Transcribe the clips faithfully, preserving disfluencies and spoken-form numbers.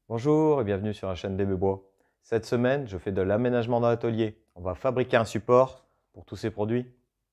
Bonjour et bienvenue sur la chaîne D B Bois. Cette semaine, je fais de l'aménagement dans l'atelier. On va fabriquer un support pour tous ces produits.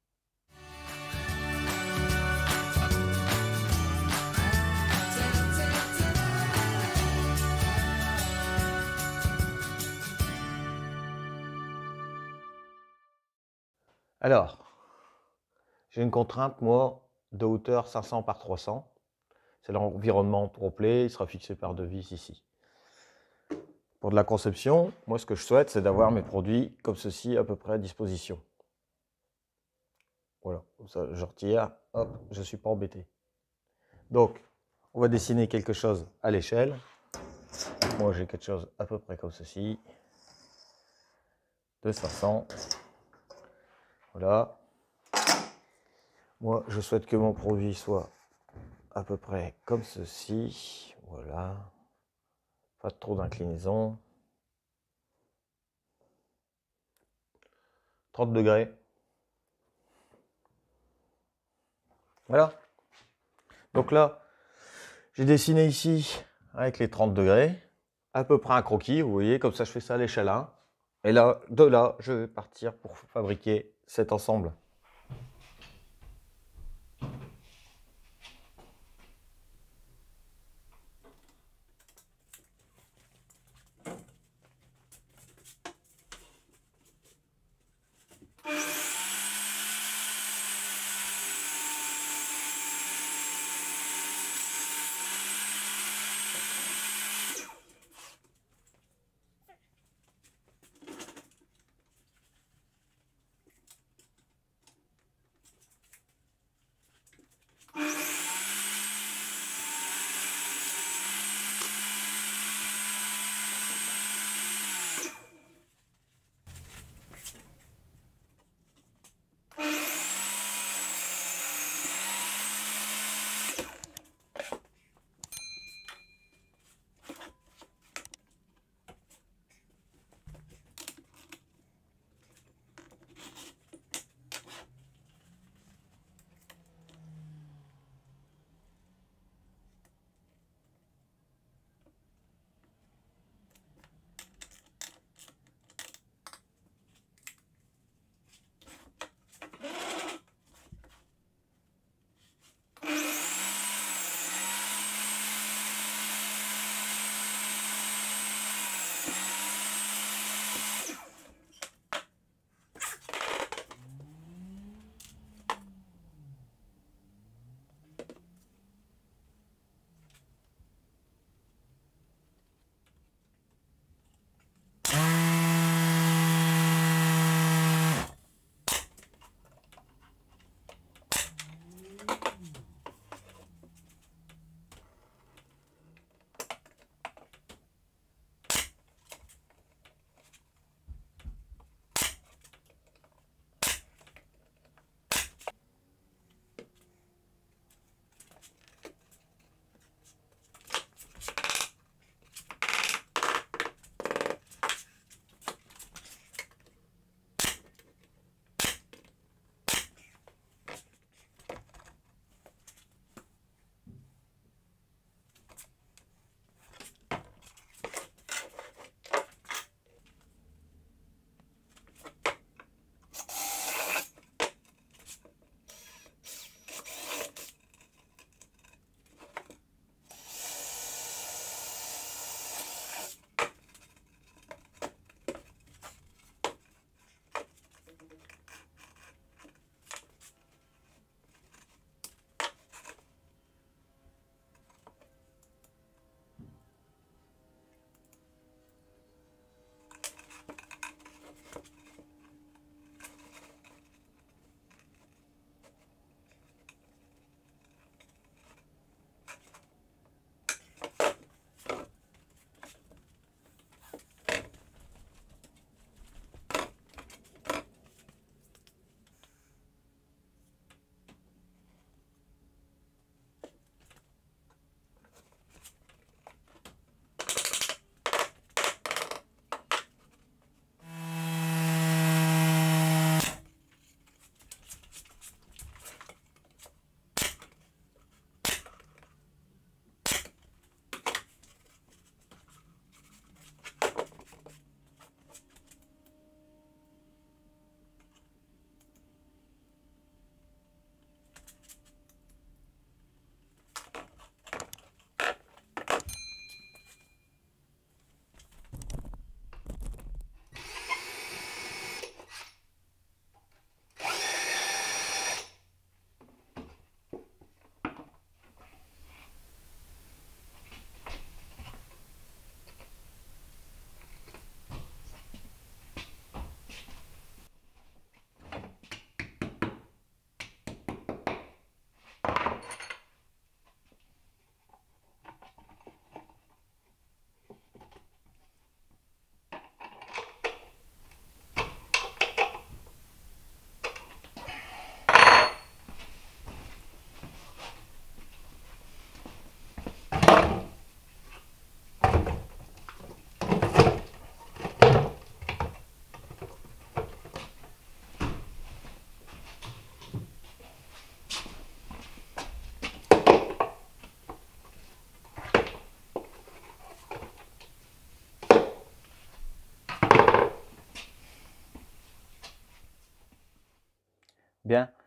Alors, j'ai une contrainte, moi, de hauteur cinq cents par trois cents. C'est l'environnement complet, il sera fixé par devis ici. Pour de la conception, moi ce que je souhaite, c'est d'avoir mes produits comme ceci à peu près à disposition. Voilà, comme ça je retire, hop, je ne suis pas embêté. Donc, on va dessiner quelque chose à l'échelle. Moi j'ai quelque chose à peu près comme ceci, de cinq cents. Voilà. Moi je souhaite que mon produit soit à peu près comme ceci. Voilà. Pas trop d'inclinaison. trente degrés. Voilà. Donc là, j'ai dessiné ici avec les trente degrés, à peu près un croquis, vous voyez, comme ça je fais ça à l'échelle un. Et là, de là, je vais partir pour fabriquer cet ensemble.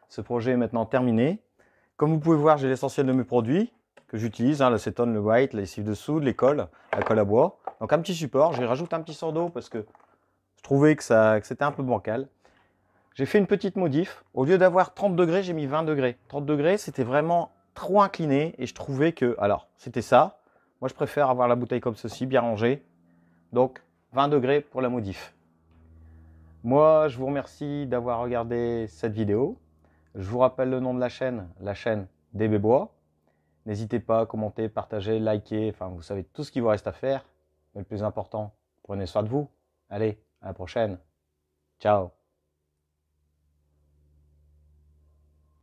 Ce projet est maintenant terminé. Comme vous pouvez voir, j'ai l'essentiel de mes produits que j'utilise, hein, l'acétone, le white, la lessive de soude, les cols, la colle à bois. Donc un petit support, j'ai rajouté un petit sort d'eau parce que je trouvais que, ça, que c'était un peu bancal. J'ai fait une petite modif. Au lieu d'avoir trente degrés, j'ai mis vingt degrés. trente degrés, c'était vraiment trop incliné et je trouvais que... Alors, c'était ça. Moi, je préfère avoir la bouteille comme ceci, bien rangée. Donc, vingt degrés pour la modif. Moi, je vous remercie d'avoir regardé cette vidéo. Je vous rappelle le nom de la chaîne, la chaîne D B Bois. N'hésitez pas à commenter, partager, liker. Enfin, vous savez tout ce qu'il vous reste à faire. Mais le plus important, prenez soin de vous. Allez, à la prochaine. Ciao.